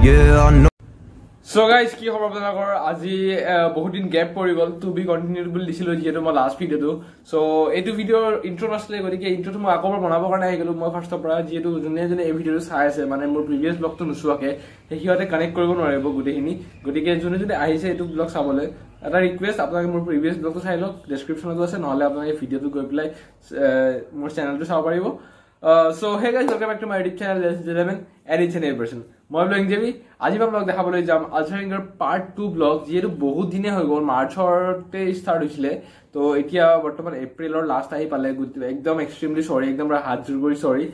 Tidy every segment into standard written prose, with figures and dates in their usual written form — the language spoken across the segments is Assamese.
Yeah, I know. So guys, কি খবৰ আপোনালোকৰ আজি বহুত দিন গ্যাপ পৰি গল টু বি কন্টিনিউড বুলি দিছিলো যেটো মই লাষ্ট ভিডিওটো সো এইটো ভিডিওৰ ইন্ট্ৰো নাছিলে গতিকে ইন্ট্ৰোটো মই আকৌ বনাবৰ কাৰণে আহি গলো মই ফাৰ্ষ্টৰ পৰা যেটো জুনে এই ভিডিওটো চাই আছে মানে মোৰ প্ৰিভিয়াছ ব্লগটো নুচুৱাকে হেহিয়তে কানেক্ট কৰিব নোৱাৰিব গুটেখিনি গতিকে জুনে আহিছে এইটো ব্লগ চাবলৈ এটা ৰিকুৱেষ্ট আপোনালোকে মোৰ প্ৰিভিয়াছ ব্লগটো চাই লওক ডেসক্ৰিপচনত আছে নহলে আপোনালোকে এই ভিডিওটো গৈ পেলাই মোৰ চেনেলটো চাব পাৰিব So hey guys, welcome back to my YouTube channel, ladies and gentlemen, and it's an person. মই ব্লগিং দেবি আজি মই ব্লগ দেখাবলৈ যাম আলচাৰিংৰ পাৰ্ট 2 ব্লগ যেটো বহুত দিনে হৈ গল মাৰ্চতে ষ্টাৰ্ট হৈছিলে তো এতিয়া বৰ্তমান এপ্ৰিলৰ লাষ্ট আহি পালে একদম এক্সট্ৰিমলি সৰি একদম হাত জোৰ কৰি সৰি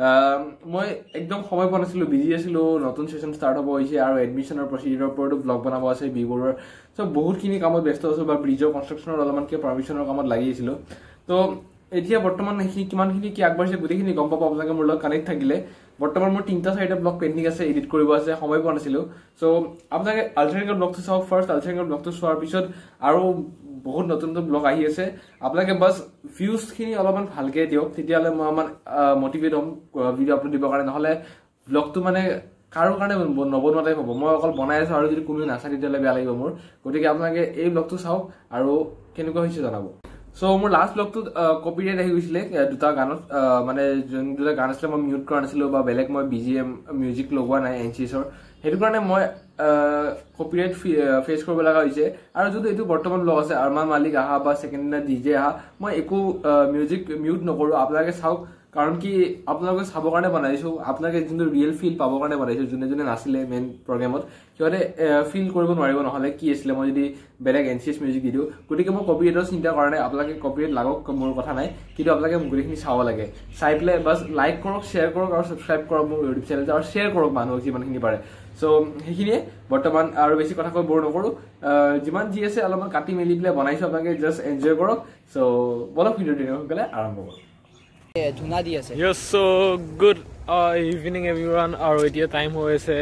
মই একদম সময় পোৱা নাছিলো বিজি আছিলো নতুন সেশন ষ্টাৰ্ট হ'ব হৈছে আৰু এডমিশনৰ প্ৰসিডিউৰৰ ওপৰতো ব্লগ বনাব আছে বিবোৰৰ সো বহুতখিনি কামত ব্যস্ত আছো বা ব্ৰিজৰ কনষ্ট্ৰাকচনৰ অলপমান কি পাৰমিশনৰ কামত লাগি আছিলো তো এতিয়া বৰ্তমান কিমানখিনি কি আগবাঢ়িছে গুটেখিনি গম পাব আপোনালোকে মোৰ লগত কানেক্ট থাকিলে বৰ্তমান মোৰ 3টা 4টা ব্লগ পেন্ডিং আছে এডিট কৰিব আছে সময় পোৱা নাছিলো সো আপোনালোকে আলচাৰিংৰ ব্লগটো চাওক ফাৰ্স্ট আলচাৰিংৰ ব্লগটো চোৱাৰ পিছত আৰু বহুত নতুন ব্লগ আহি আছে আপোনালোকে বাস ভিউজ খিনি অলপমান ভালকে দিয়ক তেতিয়ালে মই মান মোটিভেট হ'ম ভিডিও আপলোড দিবৰ কাৰণে নহলে ব্লগটো মানে কাৰো কাৰণে নবনোৱাটাই হ'ব মই অকল বনাই আছো আৰু যদি কোনো নাচাই তেতিয়ালে বেয়া লাগিব মোৰ গতিকে আপোনালোকে এই ব্লগটো চাওক আৰু কেনেকুৱা হৈছে জনাব So মোৰ লাষ্ট ব্লগটো কপিৰাইট আহি গৈছিলে দুটা গানত মানে দুটা গান আছিল মই মিউট কৰা নাছিলো বা বেলেগ মই বিজিএম মিউজিক লগোৱা নাই এনচিএছৰ হেতু কাৰণে মই কপিৰাইট ফেস কৰিব লগা হৈছে আৰু যদি এটো বৰ্তমান ব্লগ আছে আৰমান মালিক আহা বা সেকেন্ড না ডিজে আহা মই একো মিউজিক মিউট নকৰো আপোনালোকে চাওক কাৰণ কি আপোনালোকে চাবৰ কাৰণে বনাইছো আপোনালোকে যোনটো ৰিয়েল ফিল পাবৰ কাৰণে বনাইছো যোনে নাছিলে মেইন প্ৰগ্ৰামত কিয়তে ফিল কৰিব নোৱাৰিব নহলে কি আছিল মই যদি বেলেগ এনচিএছ মিউজিক দিও গতিকে মই কপিৰাইটৰ চিন্তা কৰা নাই আপোনালোকে কপিৰাইট লাগক মোৰ কথা নাই কিন্তু আপোনালোকে গুটেখিনি চাব লাগে চাই প্লে বাস লাইক কৰক শেয়াৰ কৰক আৰু সাবস্ক্ৰাইব কৰক মোৰ ইউটিউব চেনেলটো আৰু শেয়াৰ কৰক মানুহক যিমানখিনি পাৰে সো হেখিনিয়ে বৰ্তমান আৰু বেছি কথা কৈ বৰ নকৰো যিমান যি আছে অলপমান কাটি মেলি প্লে বনাইছো আপোনালোকে জাস্ট এনজয় কৰক সো বলক ভিডিওটো গলে আৰম্ভ কৰক ধুনা দি আছে Yes, so good evening everyone আৰু এতিয়া টাইম হৈছে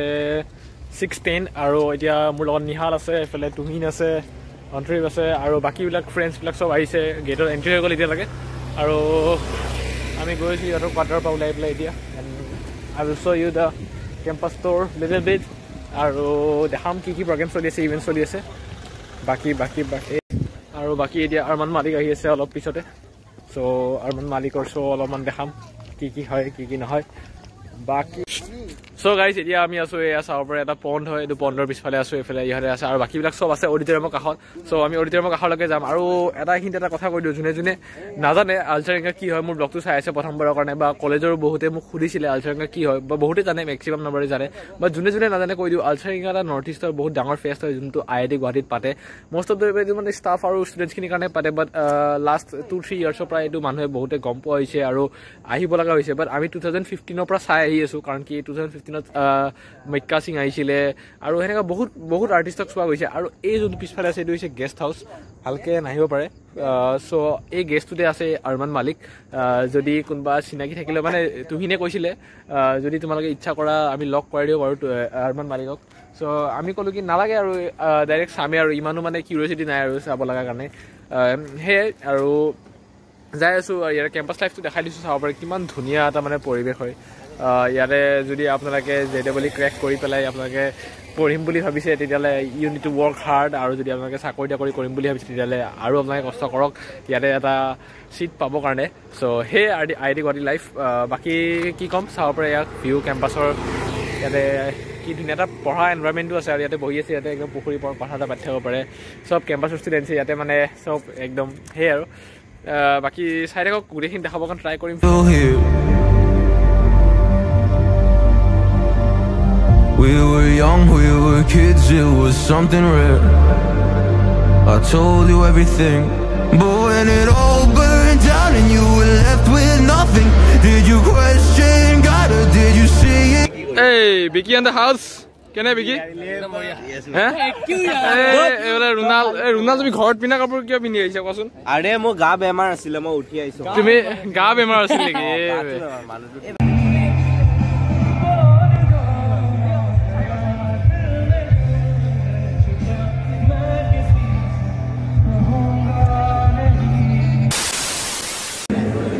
6:10 আৰু এতিয়া মোৰ লগত নিহাল আছে এফালে তুমিন আছে অন্ট্ৰিভ আছে আৰু বাকি বিলাক ফ্ৰেন্ডছ বিলাক সব আহিছে গেটৰ এন্ট্ৰি হৈ গল এতিয়া লাগে আৰু আমি গৈছি আৰু কোৱাৰ্টাৰ পা ওলাই পেলাই এতিয়া I will show you the campus tour little bit আৰু দেখাম কি প্ৰগ্ৰাম চলি আছে ইভেন্ট চলি আছে বাকি আৰু বাকি এতিয়া আৰমান মালিক আহি আছে অলপ পিছতে So Arman Malikor show অলপমান দেখাম কি হয় কি নহয় বাকি So guys এতিয়া আমি আছো এয়া চাওপৰে এটা পন্ড হয় এটো পন্ডৰ পিছফালে আছো এফালে ইহাৰে আছে আৰু বাকি বিলাক সব আছে অডিটৰিয়ামৰ কাষত সো আমি অডিটৰিয়ামৰ কাষলৈকে যাম আৰু এটা কথা কৈ দিও জুনে নাজানে আলচাৰিংৰ কি হয় মোৰ ব্লগটো চাই আছে প্ৰথমবাৰৰ কাৰণে বা কলেজৰ বহুতে মোক খুদিছিলে আলচাৰিংৰ কি হয় বা বহুতে জানে মেক্সিমাম নম্বৰে জানে বা জুনে নাজানে কৈ দিও আলচাৰিং এটা নৰ্থ ইষ্টৰ বহুত ডাঙৰ ফেষ্ট হয় যোনটো আইআইটি গুৱাহাটীত পাতে মোষ্ট অফ দ্য মানে ষ্টাফ আৰু ষ্টুডেন্টছ খিনি কাৰণে পাতে বাট লাষ্ট 2-3 ইয়াৰ্ছৰ পৰা এইটো মানুহে বহুতে গম পোৱা হৈছে আৰু আহিব লগা হৈছে বাট আমি 2015 পৰা চাই আহি আছো কাৰণ কি 2015 মক্কা সিং আহিছিলে আৰু হেনেকা বহুত আৰ্টিষ্টক চোৱা গৈছে আৰু এই যোনটো পিছফালে আছে এইটো হৈছে গেষ্ট হাউস ভালকে নাহিব পাৰে সো এই গেষ্টটোতে আছে আৰমান মালিক যদি কোনবা চিনাকি থাকিলে মানে তুহিনে কৈছিলে যদি তোমালোকে ইচ্ছা কৰা আমি লক কৰাই দিও আৰু আৰমান মালিকক সো আমি কলো কি নালাগে আৰু ডাইৰেক্ট সামে আৰু ইমানো মানে কিউৰিয়সিটি নাই আৰু চাব লগা কাৰণে হে আৰু যাই আছো ইয়াৰ কেম্পাছ লাইফটো দেখাই দিছো চাব পাৰে কিমান ধুনীয়া এটা মানে পৰিবেশ হয় ইয়াৰে যদি আপোনালোকে জেডবলি ক্ৰেক কৰি পেলাই আপোনালোকে পঢ়িম বুলি ভাবিছে তেতিয়ালে you need to work hard আৰু যদি আপোনালোকে চাকৰি কৰিম বুলি ভাবিছে তেতিয়ালে আৰু আপোনালোকে কষ্ট কৰক ইয়াতে এটা সিট পাব কাৰণে so hey IIT Guwahati life বাকি কি কম চাব পাৰে ইয়াক ভিউ কেম্পাছৰ ইয়াতে কি ধুনীয়া এটা পঢ়া এনভাইৰনমেণ্টটো আছে আৰু ইয়াতে বহি আছে ইয়াতে একদম পুখুৰীৰ পৰা কথা এটা পাতি থাকিব পাৰে সব কেম্পাছৰ ষ্টুডেণ্টছে ইয়াতে মানে সব একদম হে আৰু বাকি চাই থাকক গোটেইখিনি দেখাবৰ কাৰণে ট্ৰাই কৰিম We were young, we were kids, it was something rare. I told you everything, but when it all burned down and you were left with nothing, did you question God or did you see it? Hey, Vicky in the house. Can I Vicky? Runal তুমি ঘৰত পিনা কাপোৰ কিয় পিন্ধি আহিছা কোৱাচোন আৰে মই গা বেমাৰ আছিল মই উঠি আহিছো তুমি গা বেমাৰ আছিল নেকি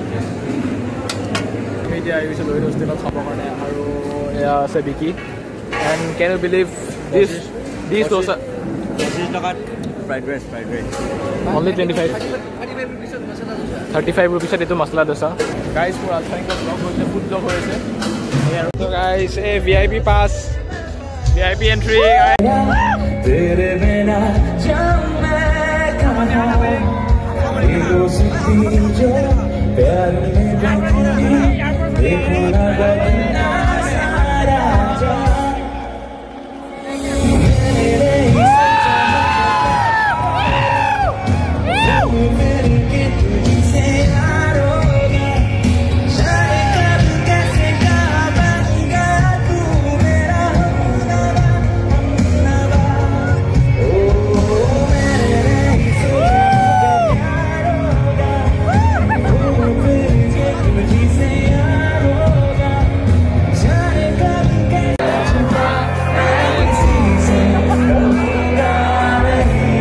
I used to do this little top of our and Sabiki. And can you believe this dosa? Fried rice. Only 25. 35 rupees at masala dosa. Guys, for food vlog hoise. So guys, a VIP pass, VIP entry. तेरे बिना जाऊं मैं कहाँ ये दोस्ती जो प्यार में बंधी देखो ना बदलना सारा जहां मेरे ही मेरे के तुझसे यार होगा जाने कब कैसे कहाँ बनेगा तू मेरा हमनवा मेरे ही यार होगा मेरे के तुझसे यार होगा जाने कब कैसे किसी से कहूँगा नहीं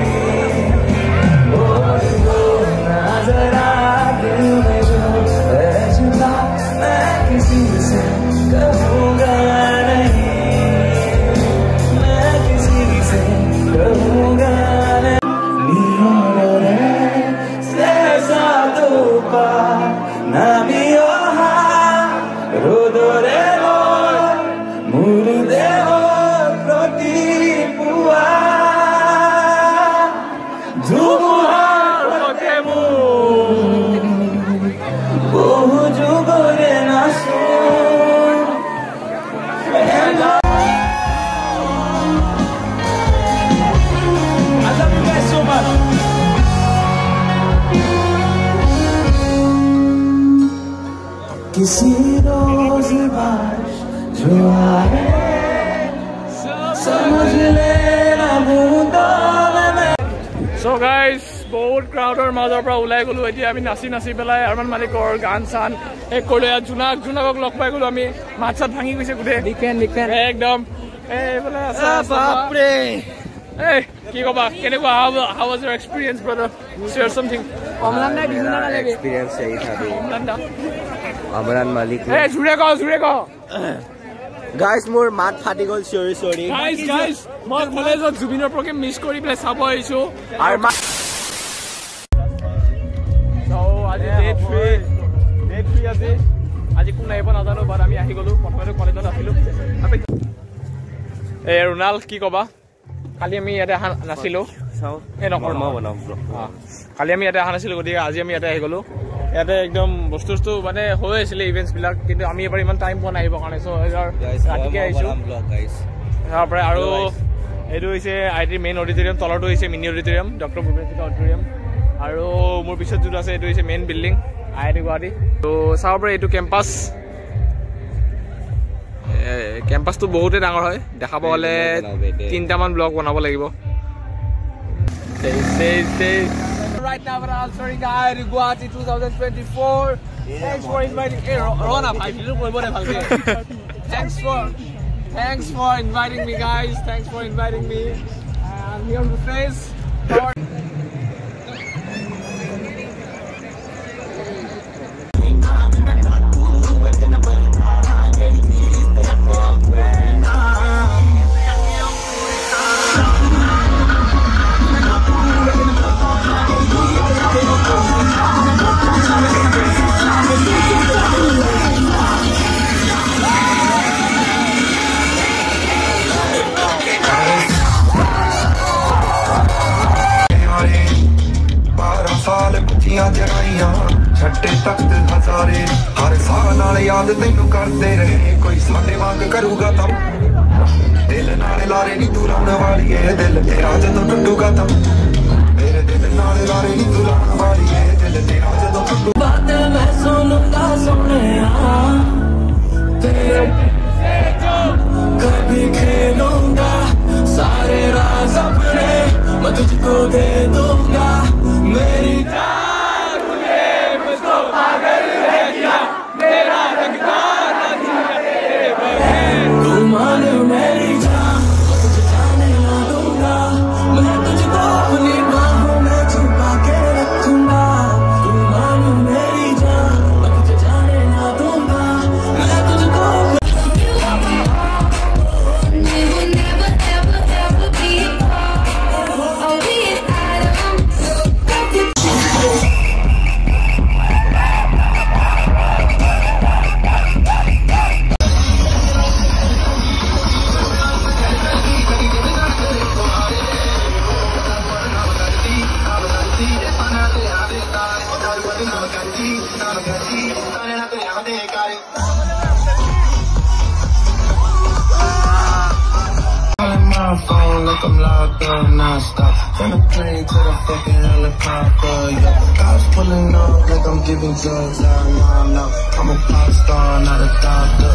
जरा दिल में जो है जुदा मैं किसी से कहूँगा नहीं मैं किसी से कहूँगा नहीं सेसा तो पा नामियोहा रोदोरे हो मुरुदे हो प्रतिपुआ धुमुहा किसी रोज बारिश जो आए समझ लेना बूंदों में So guys, बहुत crowdৰ মাজৰ পৰা ওলাই গলো এতিয়া আমি নাচি নাচি পেলাই আৰমান মালিকৰ গান চান এক কৰিলো জুনাক লগ পাই গলো আমি মাছ চাত ভাঙি গৈছে গুটে লিখেন একদম এইফালে আছে বাপৰে এই কি কবা কেনেকুৱা how was your experience brother share something অমলান্দা দিনা লাগে এক্সপেৰিয়েন্স এই থাকে অমলান্দা আমরান মালিক এই জুৰে ক গাইস মোর মাত ফাটি গল সরি গাইস মই কলেজত জুবিনৰ প্ৰগ্ৰাম মিছ কৰি পেলাই চাব আহিছো আৰু so আজি ডেট ফ্ৰী আছে আজি কোন আহিব নাজানো বাট আমি আহি গলো প্ৰথমতে কলেজত আছিলো এই ৰোনাল কি কবা কালি আমি ইয়াতে নাছিলো চাও এই নকৰ মই বনাম কালি আমি ইয়াতে নাছিলো গতিকে আজি আমি ইয়াতে আহি গলো ইয়াতে একদম বস্তু মানে হৈ আছিল ইভেন্টস বিলাক কিন্তু আমি এবাৰ ইমান টাইম পোৱা নাহিব কাৰণে সো ৰাতিকে আহিছো তাৰপৰা আৰু এইটো হৈছে আইটি মেইন অডিটৰিয়াম তলৰটো হৈছে mini auditorium doctor Bhupendra auditorium আৰু মোৰ পিছত যোনটো আছে এইটো হৈছে মেইন বিল্ডিং আইটি গুৱাহাটী তো চাব পৰা এইটো কেম্পাছটো বহুতে ডাঙৰ হয় দেখাব হলে 3টামান ব্লক বনাব লাগিব Right now we're answering guide Guwahati 2024. Thanks for inviting Rona bhai Thanks for inviting me guys. Thanks for inviting me. And here on the face छट्टे तख्त हजारे हर साल नाल याद तैनू करते रहे कोई साडे वांग करूगा तब दिल नाल लारे नी तू लाने वाली है दिल तेरा जदों टूटूगा तब मेरे दिल नाल लारे नी तू लाने वाली है दिल तेरा जदों टूटू बात मैं सुनूंगा सोनिया तेरे कभी खेलूंगा सारे राज अपने मैं तुझको दे दूंगा मेरी मेरी जान तुझे जाने ना दूंगा मैं तुझको अपनी बाहों में छुपा के रखूंगा तू मान मेरी जान मैं तुझे जाने ना दूंगा मैं तुझको like I'm locked up non-stop. From the plane to the fucking helicopter, yeah. Cops pulling up like I'm giving drugs out, no. I'm a pop star, not a doctor.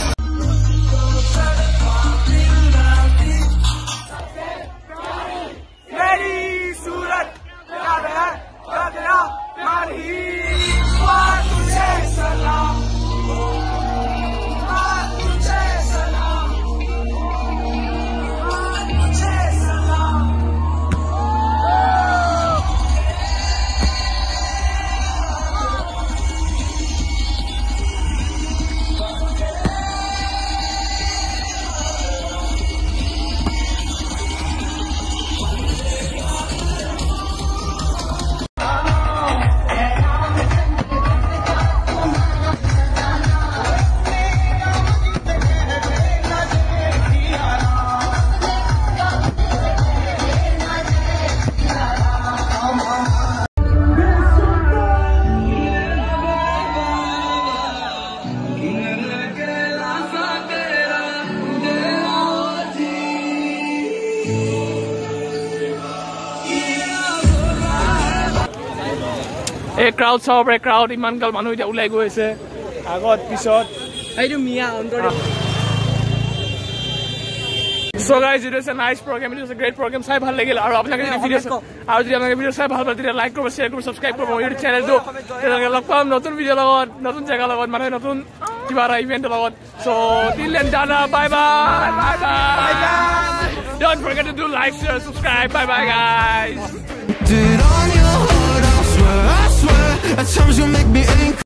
A crowd saw a crowd in Mangal Manu Ulego is a got episode. I do Mia on. So guys, it was a nice program. It was a great program. Sai bhal lagel aru apnake videos aru jodi apnake video sai bhal lagile like korbo, share korbo, subscribe korbo YouTube channel to log pam notun video logot notun jaga logot mane notun kibara event logot. So till then dana, bye bye. Don't forget to do like, share, subscribe. Bye bye guys. Did on your heart, I swear at times you make me angry.